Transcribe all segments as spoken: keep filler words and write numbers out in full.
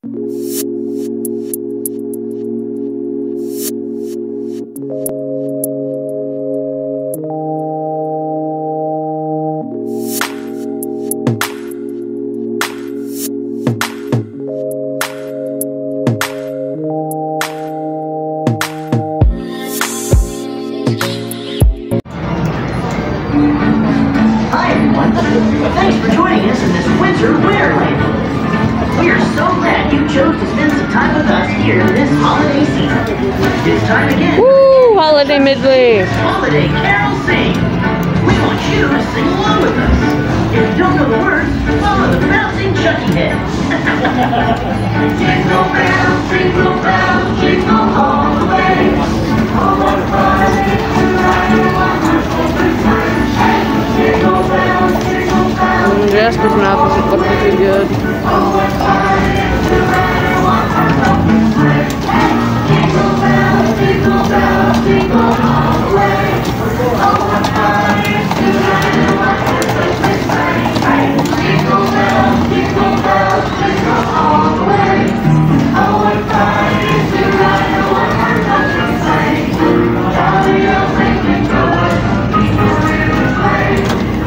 Thanks for joining us in this winter wonderland. We are so glad you chose to spend some time with us here this holiday season. It's time again. Woo! Holiday Medley. Holiday Carol Sing. We want you to sing along with us. If you don't know the words, follow the bouncing Chucky head. Jingle bells, jingle bells, jingle all the way. Oh, what fun it is to ride in one horse open sleigh. Jingle bells, jingle bells. Jasper's mouth isn't looking too good. Oh, what fun it is to ride in one horse open sleigh. Jingle bells, jingle bells, jingle all the way. Oh, what fun it is to ride in one horse open sleigh. Jingle bells, jingle bells, jingle all the way. Oh, what fun it is to ride in one horse open sleigh. Jolly old Lincoln Road, people in the sleigh.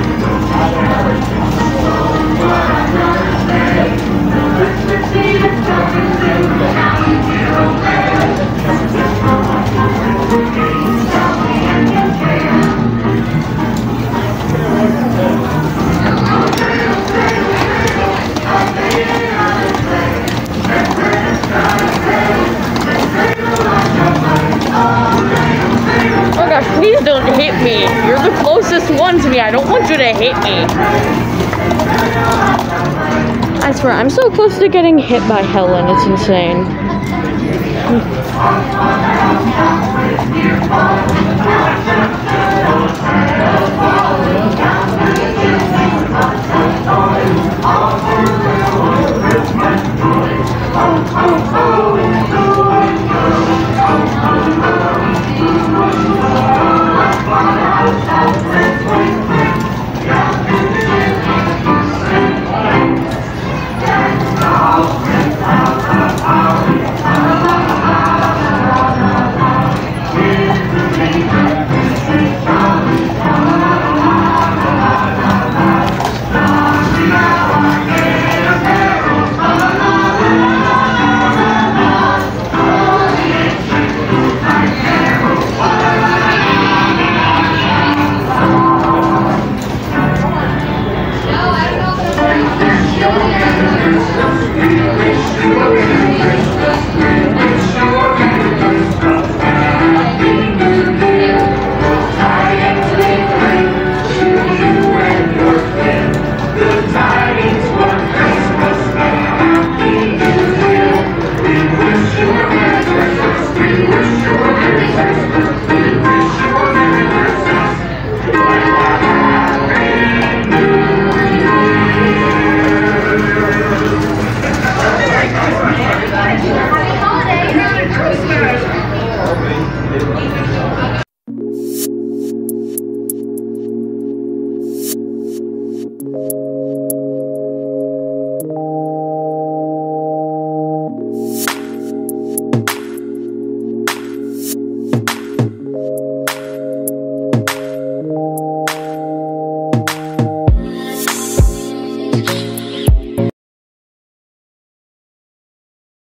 Oh, what a nice day. The Christmas Eve is coming soon. Now we hear a bell. Just for one Christmas Eve, jolly and content. Hello, sail, sail, sail, a sail on a sleigh. Let's let us try to sail. Let's sail along the way. Oh, sail, sail, Oh gosh, please don't hit me. You're the closest one to me. I don't want you to hit me. I swear, I'm so close to getting hit by Helen. It's insane.